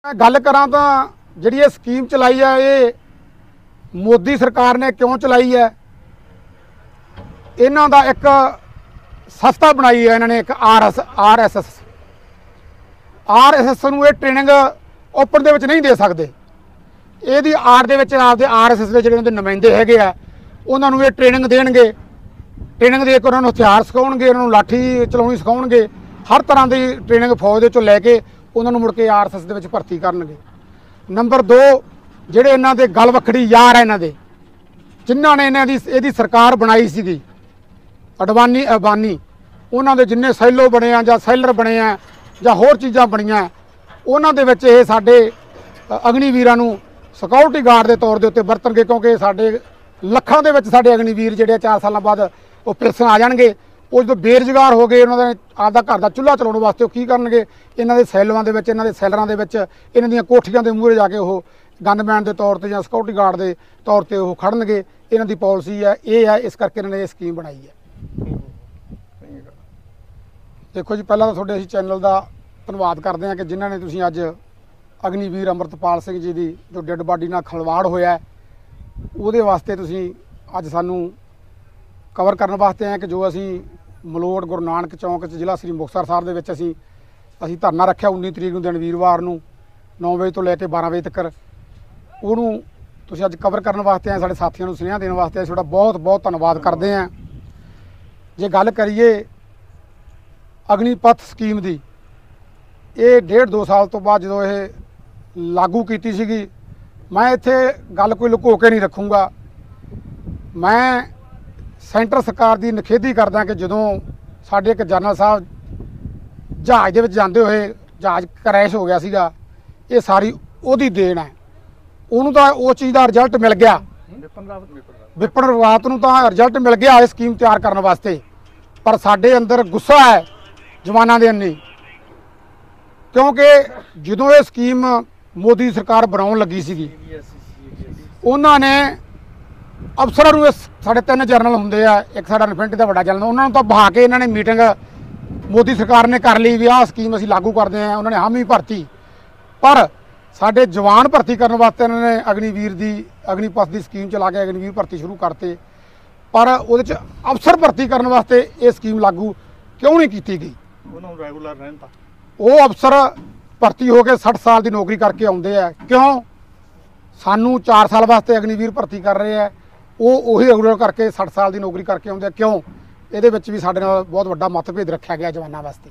गल करा तो जी ये स्कीम चलाई है ये मोदी सरकार ने क्यों चलाई है। इन्हों का एक संस्था बनाई है इन्होंने एक आर एस एस नूं ये ट्रेनिंग ओपन दे विच नहीं दे सकते। ये आड़ दे विच आपदे आर एस एस के जिहड़े नुमाइंदे हैगे आ उन्होंने ये ट्रेनिंग देणगे। ट्रेनिंग दे के उन्होंने हथियार सिखाउणगे, उन्होंने लाठी चलाउणी सिखाउणगे, हर तरह की ट्रेनिंग फौज दे चों लैके उन्होंने मुड़ के आर एस एस दे विच भर्ती करनगे। नंबर 2 जिहड़े इन्हां दे गल वखड़ी यार है इन्हां दे जिन्हां ने इन्हां दी इहदी सरकार बनाई सीगी अडवानी अबानी उन्हां दे जिन्ने सैलो बने आ जां सैलर बने आ जां होर चीज़ां बणीਆਂ उन्हां दे विच इह साडे अग्निवीरां नूं सिक्योरिटी गार्ड के तौर के उत्ते वरतणगे क्योंकि साडे लखां दे विच साडे अग्निवीर जिहड़े 4 साल बाद वो पेंशन आ जाणगे। वो जो बेरोजगार हो गए उन्होंने आपदा घर का चूल्हा चलाने वास्ते वो की करनगे इन्हां दे सैलों दे विच इन्हां दे सैलरां दे विच इन्हां दीयां कोठियां दे मूहरे जाके वो गनमैन के तौर पर जां सिक्योरिटी गार्ड के तौर पर वो खड़नगे। इन्हां दी पॉलिसी है ये है, इस करके इन्होंने ये स्कीम बनाई है। देखो जी पहला तो तुहाडे असीं चैनल का धन्नवाद करते हैं कि जिन्हां ने तुसीं अज अग्निवीर अमृतपाल सिंह जी की जो डेड बॉडी नाल खिलवाड़ होया है उहदे वास्ते तुसीं अज सानूं कवर करने वास्ते हैं कि जो असीं मलोड़ गुरु नानक चौंक जिला श्री मुक्तसर साहब दे विच असीं धरना रखिया 19 तरीक नूं दिन वीरवार नूं 9 बजे तो लैके 12 बजे तक उहनूं तुसीं अज कवर करने वास्ते हैं। साडे साथियों नूं सुनेहा देने वास्ते तुहाडा बहुत बहुत धन्नवाद करते हैं। जे गल करिए अग्निपथ स्कीम की ये 1.5-2 साल तो बाद जो ये लागू की सीगी मैं इत्थे गल कोई लुको के नहीं रखूँगा। मैं सेंटर सरकार की निखेधी करदा कि जदों साडे एक जनरल साहब जहाज़ दे विच जांदे होए जहाज़ क्रैश हो गया सीगा ये सारी उहदी देन है। उन्होंने तो उस चीज़ का रिजल्ट मिल गया विपिन रावत नूं तां रिजल्ट मिल गया इस स्कीम तैयार करने वास्ते। पर साडे अंदर गुस्सा है जवानां दे अन्नी क्योंकि जदों ये स्कीम मोदी सरकार बनाउण लगी सीगी उन्होंने अफसरां नूं साडे 3 जनरल हुंदे आ एक साडा इन्फेंट्री दा वड्डा जनरल उन्होंने तो बहा के इन्होंने मीटिंग मोदी सरकार ने कर ली भी आह स्कीम असीं लागू करते हैं। उन्होंने हामी भरती पर साडे जवान भर्ती करने वास्ते इन्होंने अग्निवीर की अग्निपथ की स्कीम चला के अग्निवीर भर्ती शुरू करते पर उहदे च अफसर भर्ती करने वास्ते ये स्कीम लागू क्यों नहीं की गई। रेगूलर रहता वो अफसर भर्ती हो के 60 साल की नौकरी करके आउंदे आ क्यों सानू 4 साल वास्ते अग्निवीर भर्ती कर रहे हैं वो उही रेगूलर करके 60 साल की नौकरी करके आउंदे क्यों। ये भी साडे नाल बहुत वड्डा मतभेद रखा गया जवानों वास्ते।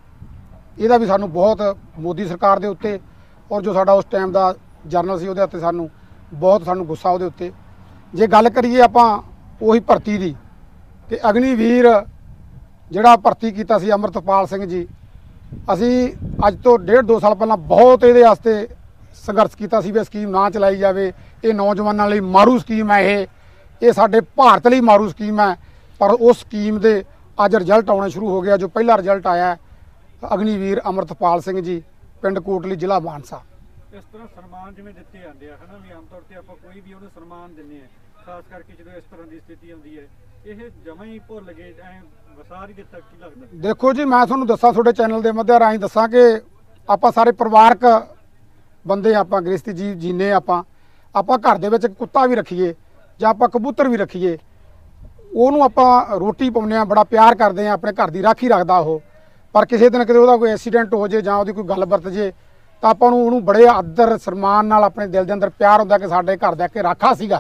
यदा भी सानू बहुत मोदी सरकार के उत्ते और जो साडा उस टाइम का जनरल सी उहदे उत्ते सानू बहुत सानू गुस्सा उहदे उत्ते। जे गल करिए आपां उही भर्ती दी कि अग्निवीर जिहड़ा भर्ती कीता सी अमृतपाल सिंह जी असी अज तो 1.5-2 साल पहला बहुत ये वास्ते संघर्ष किया भी स्कीम ना चलाई जाए। ये नौजवानों लिए मारू स्कीम है ये साडे भारत लिए मारू स्कीम है। पर उस स्कीम के अज रिजल्ट आने शुरू हो गया। जो पहला रिजल्ट आया अग्निवीर अमृतपाल सिंह जी पिंड कोटली जिला मानसा। इस तरह सन्मान जिवें दिते जाते हैं है ना भी आम तौर पर आप कोई भी उन्हें सन्मान दिंदे हैं खास करके जो इस तरह की स्थिति आती है ये जमा ही भुल गए वसा ही दिता की लगता। देखो जी मैं तुहानूं दस्सां तुहाडे चैनल के माध्यम राहीं दस्सां कि आपां सारे परिवारक बंदे आपां गृहस्थी जी जीने आपां घर दे विच कुत्ता भी रखीए जां आपां कबूतर भी रखीए ਉਹਨੂੰ ਆਪਾਂ रोटी पाउने आ बड़ा प्यार करते हैं अपने घर की राखी रखता वो। पर किसी दिन किते ਉਹਦਾ कोई एक्सीडेंट हो जाए जां ਉਹਦੀ कोई गल बरत जे तो ਆਪਾਂ ਨੂੰ ਉਹਨੂੰ बड़े आदर सन्मान नाल अपने दिल के अंदर प्यार होंदा कि साडे घर दा एक राखा सीगा।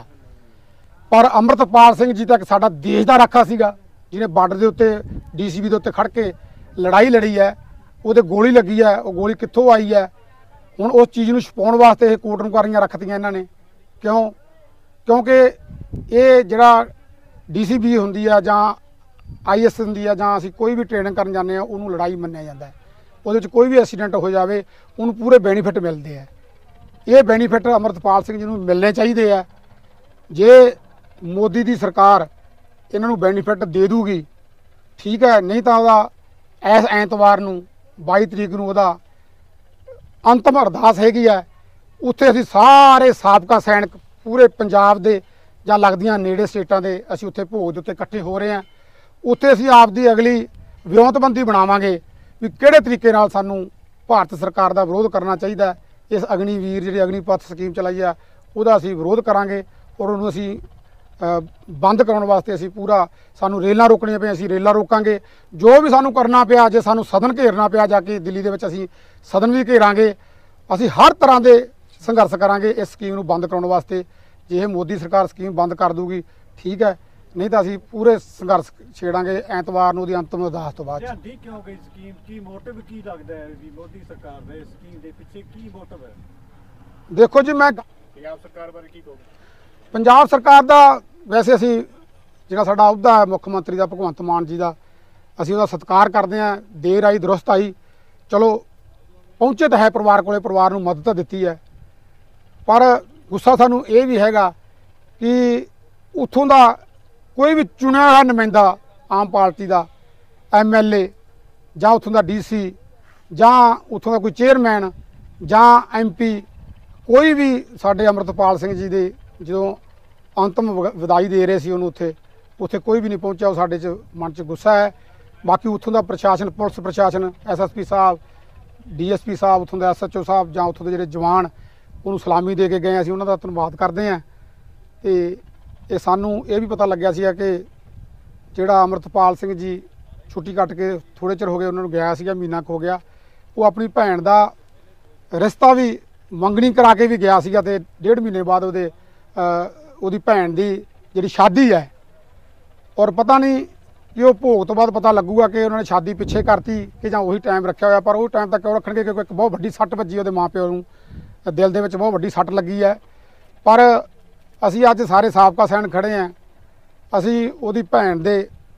पर अमृतपाल सिंह जी तो एक साडा देश का राखा सीगा जिन्हें बार्डर के उत्ते DCB के उत्ते खड़ के लड़ाई लड़ी है ਉਹਦੇ गोली लगी है वो गोली कित्थों आई है हुण उस चीज़ नूं छुपाउण वास्ते ये कोट नकारियां रखतियां इन्हां ने क्यों क्योंकि ये जिहड़ा DCB हुंदी है जां IS हुंदी है जां असीं कोई भी ट्रेनिंग करन जांदे आ उहनूं लड़ाई मन्निया जांदा है। उहदे विच कोई भी एक्सीडेंट हो जाए उहनूं पूरे बेनीफिट मिलते हैं। ये बेनीफिट अमृतपाल सिंह जी नूं मिलने चाहिए है। जे मोदी की सरकार इन्हां नूं बेनीफिट दे दूगी ठीक है नहीं तो वह इस ऐतवार नूं 22 तरीक नूं वह अंतिम अरदास हैगी है उत्थे असीं सारे साबका सैनिक पूरे पंजाब दे जां लगदियां नेड़े स्टेटां दे असीं उत्थे भोग दे उत्ते इकट्ठे हो रहे हैं। उत्थे असीं आपदी अगली विਉਂਤਬੰਦੀ बनावांगे भी किहड़े तरीके नाल सानूं भारत सरकार का विरोध करना चाहिए ਇਸ ਅਗਨੀਵੀਰ ਜਿਹੜੀ ਅਗਨੀਪਥ ਸਕੀਮ ਚਲਾਈ ਆ ਉਹਦਾ ਅਸੀਂ ਵਿਰੋਧ ਕਰਾਂਗੇ ਔਰ ਉਹਨੂੰ ਅਸੀਂ ਬੰਦ ਕਰਾਉਣ ਵਾਸਤੇ ਅਸੀਂ ਪੂਰਾ, ਸਾਨੂੰ ਰੇਲਾਂ ਰੋਕਣੀਆਂ ਪਈਆਂ ਅਸੀਂ ਰੇਲਾਂ ਰੋਕਾਂਗੇ। ਜੋ ਵੀ ਸਾਨੂੰ ਕਰਨਾ ਪਿਆ, ਜੇ ਸਾਨੂੰ ਸਦਨ ਘੇਰਨਾ ਪਿਆ ਜਾ ਕੇ ਦਿੱਲੀ ਦੇ ਵਿੱਚ ਅਸੀਂ ਸਦਨ ਵੀ ਘੇਰਾਂਗੇ। ਅਸੀਂ ਹਰ ਤਰ੍ਹਾਂ ਦੇ ਸੰਘਰਸ਼ ਕਰਾਂਗੇ ਇਸ ਸਕੀਮ ਨੂੰ ਬੰਦ ਕਰਾਉਣ ਵਾਸਤੇ। ਜੇ ਇਹ ਮੋਦੀ ਸਰਕਾਰ ਸਕੀਮ ਬੰਦ ਕਰ ਦੂਗੀ ਠੀਕ ਹੈ, ਨਹੀਂ ਤਾਂ ਅਸੀਂ ਪੂਰੇ ਸੰਘਰਸ਼ ਛੇੜਾਂਗੇ ਐਤਵਾਰ ਨੂੰ ਉਹਦੀ ਅੰਤਮ ਅਰਦਾਸ ਤੋਂ ਬਾਅਦ। ਲਿਆਂਦੀ ਕਿਉਂ ਗਈ ਸਕੀਮ? ਕੀ ਮੋਟਿਵ ਕੀ ਲੱਗਦਾ ਹੈ ਵੀ ਮੋਦੀ ਸਰਕਾਰ ਦੇ ਇਸ ਸਕੀਮ ਦੇ ਪਿੱਛੇ ਕੀ ਮੋਟਿਵ ਹੈ? ਦੇਖੋ ਜੀ, ਮੈਂ ਪੰਜਾਬ ਸਰਕਾਰ ਬਾਰੇ ਕੀ ਕਹੋਗੇ? ਪੰਜਾਬ ਸਰਕਾਰ ਦਾ ਵੈਸੇ ਅਸੀਂ ਜਿਹੜਾ ਸਾਡਾ ਅਹੁਦਾ ਹੈ ਮੁੱਖ ਮੰਤਰੀ ਦਾ ਭਗਵੰਤ ਮਾਨ ਜੀ ਦਾ, ਅਸੀਂ ਉਹਦਾ ਸਤਿਕਾਰ ਕਰਦੇ ਹਾਂ। ਦੇਰ ਆਈ ਦਰੁਸਤ ਆਈ, ਚਲੋ ਪਹੁੰਚੇ ਤਾਂ ਹੈ ਪਰਿਵਾਰ ਕੋਲੇ, ਪਰਿਵਾਰ ਨੂੰ ਮਦਦ ਤਾਂ ਦਿੱਤੀ ਹੈ। ਪਰ ਗੁੱਸਾ ਸਾਨੂੰ ਇਹ ਵੀ ਹੈਗਾ ਕਿ ਉੱਥੋਂ ਦਾ ਕੋਈ ਵੀ ਚੁਣਿਆ ਹੋਇਆ ਨੁਮਾਇੰਦਾ ਆਮ ਪਾਰਟੀ ਦਾ MLA ਜਾਂ ਉੱਥੋਂ ਦਾ DC ਜਾਂ ਉੱਥੋਂ ਦਾ ਕੋਈ ਚੇਅਰਮੈਨ ਜਾਂ MP, ਕੋਈ ਵੀ ਸਾਡੇ ਅੰਮ੍ਰਿਤਪਾਲ ਸਿੰਘ ਜੀ ਦੇ ਜਦੋਂ ਅੰਤਮ ਵਿਦਾਈ ਦੇ ਰਹੇ ਸੀ ਉਹਨੂੰ ਉੱਥੇ ਕੋਈ ਵੀ ਨਹੀਂ ਪਹੁੰਚਿਆ। ਉਹ ਸਾਡੇ 'ਚ ਮਨ 'ਚ ਗੁੱਸਾ ਹੈ। ਬਾਕੀ ਉੱਥੋਂ ਦਾ ਪ੍ਰਸ਼ਾਸਨ, ਪੁਲਿਸ ਪ੍ਰਸ਼ਾਸਨ, SSP ਸਾਹਿਬ, DSP ਸਾਹਿਬ, ਉੱਥੋਂ ਦਾ SHO ਸਾਹਿਬ ਜਾਂ ਉੱਥੋਂ ਦੇ ਜਿਹੜੇ ਜਵਾਨ ਉਹਨੂੰ ਸਲਾਮੀ ਦੇ ਕੇ ਗਏ, ਅਸੀਂ ਉਹਨਾਂ ਦਾ ਧੰਨਵਾਦ ਕਰਦੇ ਹਾਂ। ਤੇ ਇਹ ਸਾਨੂੰ ਇਹ ਵੀ ਪਤਾ ਲੱਗਿਆ ਸੀਗਾ ਕਿ ਜਿਹੜਾ ਅੰਮ੍ਰਿਤਪਾਲ ਸਿੰਘ ਜੀ ਛੁੱਟੀ ਕੱਟ ਕੇ ਥੋੜ੍ਹੇ ਚਿਰ ਹੋ ਗਏ ਉਹਨਾਂ ਨੂੰ ਗਿਆ ਸੀਗਾ, ਮਹੀਨਾ ਕੁ ਹੋ ਗਿਆ, ਉਹ ਆਪਣੀ ਭੈਣ ਦਾ ਰਿਸ਼ਤਾ ਵੀ ਮੰਗਣੀ ਕਰਾ ਕੇ ਵੀ ਗਿਆ ਸੀਗਾ ਤੇ 1.5 ਮਹੀਨੇ ਬਾਅਦ ਉਹਦੀ ਭੈਣ ਦੀ ਜਿਹੜੀ ਸ਼ਾਦੀ ਹੈ, ਔਰ ਪਤਾ ਨਹੀਂ ਕਿ ਉਹ ਭੋਗ ਤੋਂ ਬਾਅਦ ਪਤਾ ਲੱਗੂਗਾ ਕਿ ਉਹਨਾਂ ਨੇ ਸ਼ਾਦੀ ਪਿੱਛੇ ਕਰਤੀ ਕਿ ਜਾਂ ਉਹੀ ਟਾਈਮ ਰੱਖਿਆ ਹੋਇਆ। ਪਰ ਉਹ ਟਾਈਮ ਤਾਂ ਕਿਉਂ ਰੱਖਣਗੇ? ਕਿਉਂਕਿ ਇੱਕ ਬਹੁਤ ਵੱਡੀ ਸੱਟ ਵੱਜੀ ਉਹਦੇ ਮਾਪਿਆਂ ਨੂੰ, ਦਿਲ ਦੇ ਵਿੱਚ ਬਹੁਤ ਵੱਡੀ ਸੱਟ ਲੱਗੀ ਹੈ। ਪਰ ਅਸੀਂ ਅੱਜ ਸਾਰੇ ਸਾਬਕਾ ਸੈਨ ਖੜੇ ਹਾਂ। ਅਸੀਂ ਉਹਦੀ ਭੈਣ ਦੇ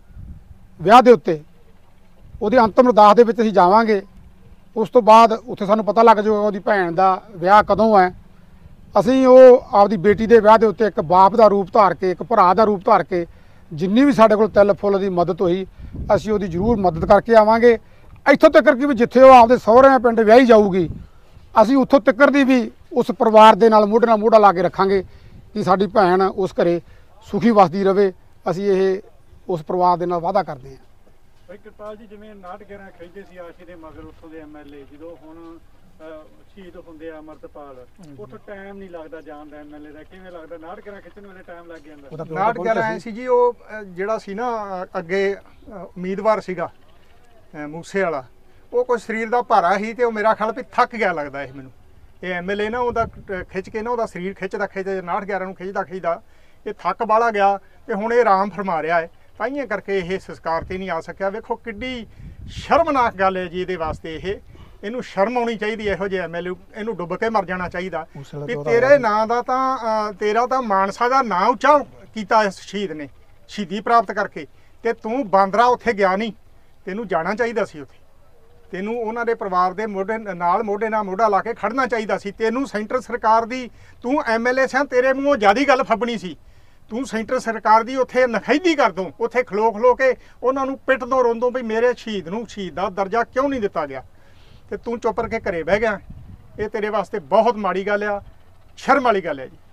ਵਿਆਹ ਦੇ ਉੱਤੇ ਉਹਦੀ ਅੰਤਮ ਅਰਦਾਸ ਦੇ ਵਿੱਚ ਅਸੀਂ ਜਾਵਾਂਗੇ। ਉਸ ਤੋਂ ਬਾਅਦ ਉੱਥੇ ਸਾਨੂੰ ਪਤਾ ਲੱਗ ਜਾਊਗਾ ਉਹਦੀ ਭੈਣ ਦਾ ਵਿਆਹ ਕਦੋਂ ਹੈ। ਅਸੀਂ ਉਹ ਆਪਦੀ ਬੇਟੀ ਦੇ ਵਿਆਹ ਦੇ ਉੱਤੇ ਇੱਕ ਬਾਪ ਦਾ ਰੂਪ ਧਾਰ ਕੇ, ਇੱਕ ਭਰਾ ਦਾ ਰੂਪ ਧਾਰ ਕੇ, ਜਿੰਨੀ ਵੀ ਸਾਡੇ ਕੋਲ ਤਿਲ ਫੁੱਲ ਦੀ ਮਦਦ ਹੋਈ ਅਸੀਂ ਉਹਦੀ ਜ਼ਰੂਰ ਮਦਦ ਕਰਕੇ ਆਵਾਂਗੇ। ਇੱਥੋਂ ਤੱਕ ਕਿ ਵੀ ਜਿੱਥੇ ਉਹ ਆਪਦੇ ਸਹੁਰਿਆਂ ਪਿੰਡ ਵਿਆਹੀ ਜਾਊਗੀ, ਅਸੀਂ ਉੱਥੋਂ ਤੱਕ ਦੀ ਵੀ ਉਸ ਪਰਿਵਾਰ ਦੇ ਨਾਲ ਮੋਢਾ ਲਾ ਕੇ ਰੱਖਾਂਗੇ ਕਿ ਸਾਡੀ ਭੈਣ ਉਸ ਘਰੇ ਸੁਖੀ ਵਸਦੀ ਰਵੇ। ਅਸੀਂ ਇਹ ਉਸ ਪਰਿਵਾਰ ਦੇ ਨਾਲ ਵਾਅਦਾ ਕਰਦੇ ਹਾਂ। ਭਾਈ ਕਿਰਪਾਲ ਜੀ, ਜਿਵੇਂ 11 ਖਿੱਚਦੇ ਸੀ ਆਸ਼ੀ ਦੇ ਮਗਰ ਉੱਥੋਂ ਦੇ MLA, ਜਦੋਂ ਹੁਣ ਸ਼ਹੀਦ ਹੁੰਦੇ ਆ ਅੰਮ੍ਰਿਤਪਾਲ, ਉੱਥੋਂ ਟਾਈਮ ਨਹੀਂ ਲੱਗਦਾ ਜਾਣ ਦਾ MLA ਦਾ, ਕਿਵੇਂ ਲੱਗਦਾ? 11 ਖਿੱਚਣ ਵੇਲੇ ਟਾਈਮ ਲੱਗ ਜਾਂਦਾ। 11 ਐ ਸੀ ਜੀ, ਉਹ ਜਿਹੜਾ ਸੀ ਨਾ ਅੱਗੇ ਉਮੀਦਵਾਰ ਸੀਗਾ ਮੂਸੇ ਵਾਲਾ, ਉਹ ਕੋਈ ਸਰੀਰ ਦਾ ਭਾਰਾ ਸੀ ਤੇ ਉਹ ਮੇਰਾ ਖਿਆਲ ਵੀ ਥੱਕ ਗਿਆ ਲੱਗਦਾ ਇਹ ਮੈਨੂੰ। ਇਹ MLA ਨਾ ਉਹਦਾ ਖਿੱਚ ਕੇ ਨਾ ਉਹਦਾ ਸਰੀਰ ਖਿੱਚਦਾ 11 ਨੂੰ ਖਿੱਚਦਾ ਇਹ ਥੱਕ ਬਾਹਲਾ ਗਿਆ ਤੇ ਹੁਣ ਇਹ ਆਰਾਮ ਫਰਮਾ ਰਿਹਾ ਹੈ, ਤਾਈਆਂ ਕਰਕੇ ਇਹ ਸੰਸਕਾਰ ਤੇ ਨਹੀਂ ਆ ਸਕਿਆ। ਵੇਖੋ ਕਿੱਡੀ ਸ਼ਰਮਨਾਕ ਗੱਲ ਹੈ ਜੀ ਇਹਦੇ ਵਾਸਤੇ। ਇਹਨੂੰ ਸ਼ਰਮ ਆਉਣੀ ਚਾਹੀਦੀ ਇਹੋ ਜਿਹੇ MLA, ਇਹਨੂੰ ਡੁੱਬ ਕੇ ਮਰ ਜਾਣਾ ਚਾਹੀਦਾ ਵੀ ਤੇਰੇ ਨਾਂ ਦਾ ਤਾਂ ਤੇਰਾ ਤਾਂ ਮਾਨਸਾ ਦਾ ਨਾਂ ਉੱਚਾ ਕੀਤਾ ਇਸ ਸ਼ਹੀਦ ਨੇ, ਸ਼ਹੀਦੀ ਪ੍ਰਾਪਤ ਕਰਕੇ, ਤੇ ਤੂੰ ਬਾਂਦਰਾ ਉੱਥੇ ਗਿਆ ਨਹੀਂ। ਤੈਨੂੰ ਜਾਣਾ ਚਾਹੀਦਾ ਸੀ ਉੱਥੇ, ਤੈਨੂੰ ਉਹਨਾਂ ਦੇ ਪਰਿਵਾਰ ਦੇ ਮੋਢੇ ਨਾਲ ਮੋਢਾ ਲਾ ਕੇ ਖੜਨਾ ਚਾਹੀਦਾ ਸੀ। ਤੈਨੂੰ ਸੈਂਟਰ ਸਰਕਾਰ ਦੀ, ਤੂੰ MLA ਸਾਂ, ਤੇਰੇ ਮੂੰਹੋਂ ਜ਼ਿਆਦੀ ਗੱਲ ਫੱਬਣੀ ਸੀ। ਤੂੰ ਸੈਂਟਰ ਸਰਕਾਰ ਦੀ ਉੱਥੇ ਨਖੇਦੀ ਕਰ ਦੋ, ਉੱਥੇ ਖਲੋ ਕੇ ਉਹਨਾਂ ਨੂੰ ਪਿੱਟ ਦੋ, ਰੋਂਦੋ ਵੀ ਮੇਰੇ ਸ਼ਹੀਦ ਨੂੰ ਸ਼ਹੀਦ ਦਾ ਦਰਜਾ ਕਿਉਂ ਨਹੀਂ ਦਿੱਤਾ ਗਿਆ, ਤੇ ਤੂੰ ਚੁੱਪ ਕਰਕੇ ਘਰੇ ਬਹਿ ਗਿਆ। ਇਹ ਤੇਰੇ ਵਾਸਤੇ ਬਹੁਤ ਮਾੜੀ ਗੱਲ ਆ, ਸ਼ਰਮ ਵਾਲੀ ਗੱਲ ਹੈ ਜੀ।